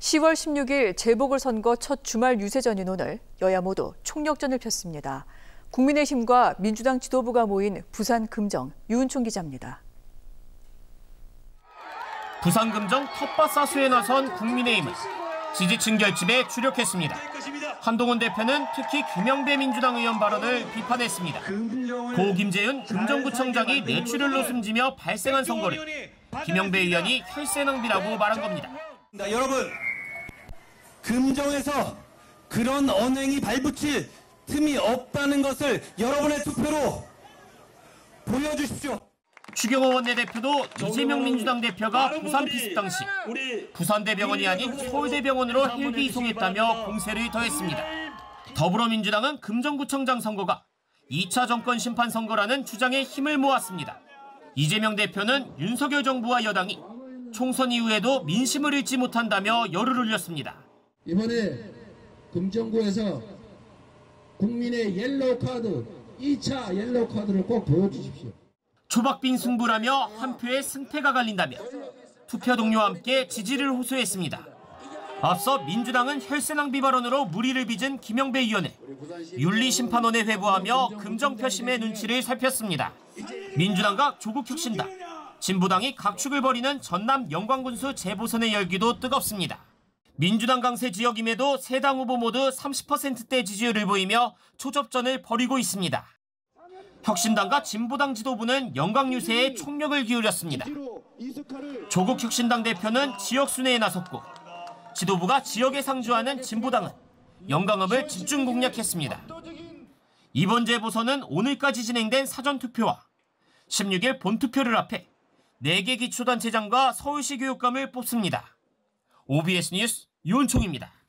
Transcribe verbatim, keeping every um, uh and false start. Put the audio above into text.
시월 십육일 재보궐선거 첫 주말 유세전인 오늘 여야 모두 총력전을 폈습니다. 국민의힘과 민주당 지도부가 모인 부산 금정 유은총 기자입니다. 부산 금정 텃밭사수에 나선 국민의힘은 지지층 결집에 주력했습니다. 한동훈 대표는 특히 김영배 민주당 의원 발언을 비판했습니다. 고 김재윤 금정구청장이 뇌출혈로 숨지며 발생한 선거를 김영배 의원이 혈세 낭비라고 말한 겁니다. 여러분, 금정에서 그런 언행이 발붙일 틈이 없다는 것을 여러분의 투표로 보여주십시오. 추경호 원내대표도 이재명 민주당 대표가 부산 피습 당시 부산대병원이 아닌 서울대병원으로 헬기 이송했다며 공세를 더했습니다. 더불어민주당은 금정구청장 선거가 이 차 정권 심판 선거라는 주장에 힘을 모았습니다. 이재명 대표는 윤석열 정부와 여당이 총선 이후에도 민심을 잃지 못한다며 열을 올렸습니다. 이번에 금정구에서 국민의 옐로우 카드, 이 차 옐로우 카드를 꼭 보여주십시오. 초박빙 승부라며 한 표의 승패가 갈린다며 투표 동료와 함께 지지를 호소했습니다. 앞서 민주당은 혈세 낭비 발언으로 물의를 빚은 김영배 의원을 윤리심판원에 회부하며 금정표심의 눈치를 살폈습니다. 민주당과 조국혁신당, 진보당이 각축을 벌이는 전남 영광군수 재보선의 열기도 뜨겁습니다. 민주당 강세 지역임에도 세 당 후보 모두 삼십 퍼센트대 지지율을 보이며 초접전을 벌이고 있습니다. 혁신당과 진보당 지도부는 영광 유세에 총력을 기울였습니다. 조국 혁신당 대표는 지역 순회에 나섰고 지도부가 지역에 상주하는 진보당은 영광읍을 집중 공략했습니다. 이번 재보선은 오늘까지 진행된 사전투표와 십육일 본투표를 앞에 네 개 기초단체장과 서울시 교육감을 뽑습니다. 오비에스 뉴스 유은총입니다.